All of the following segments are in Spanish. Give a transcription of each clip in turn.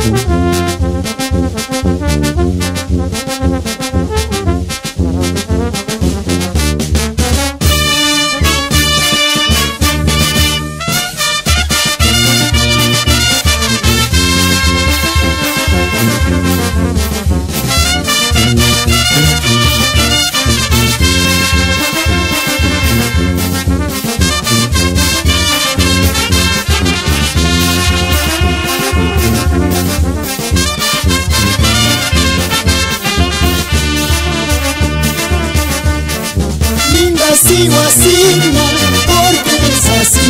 Sigo así, porque eres así.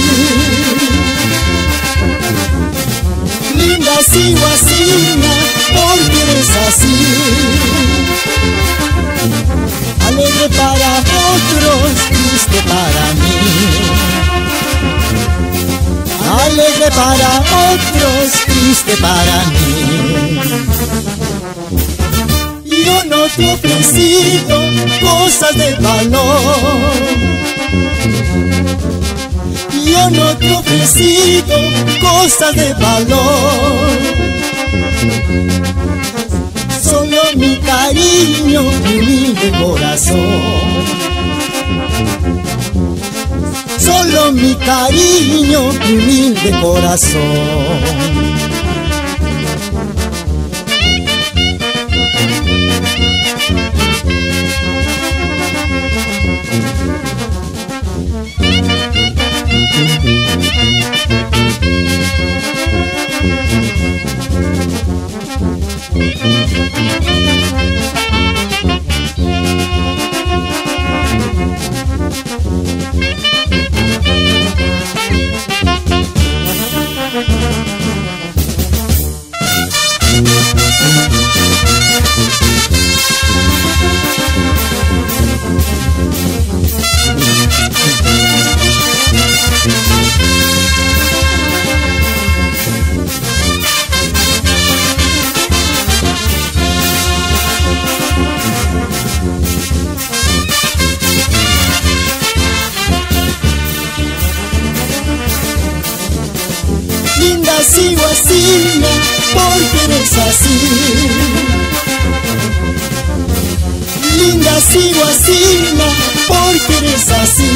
Linda, sigo así, porque eres así. Alegre para otros, triste para mí. Alegre para otros, triste para mí. Yo no te he ofrecido cosas de valor. Yo no te he ofrecido cosas de valor. Solo mi cariño, mi humilde corazón. Solo mi cariño, mi humilde corazón. Linda, sigo así, porque eres así. Linda, sigo así, porque eres así.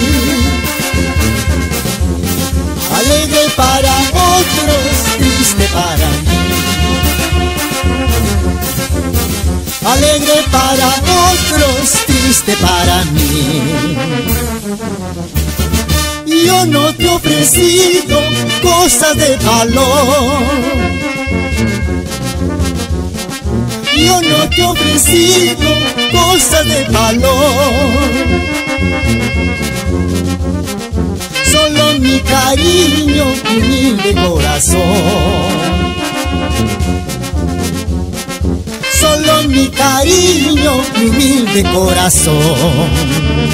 Alegre para otros, triste para mí. Alegre para otros, triste para mí. Yo no te he ofrecido cosas de valor. Yo no te he ofrecido cosas de valor. Solo mi cariño, mi humilde corazón. Solo mi cariño, mi humilde corazón.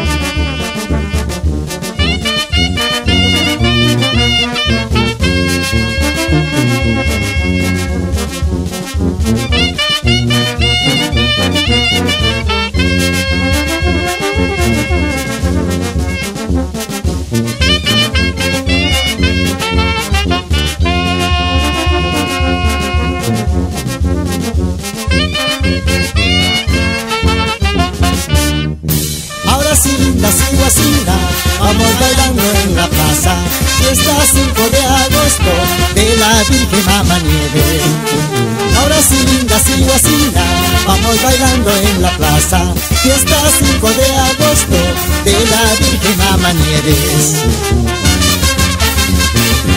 Ahora sí, linda, sigo así, vamos bailando en la plaza. Fiesta 5 de agosto de la Virgen Mamá Nieve. Ahora sí, linda, sigo así, vamos bailando en la plaza. Fiesta 5 de agosto de la Virgen Mamá Nieves.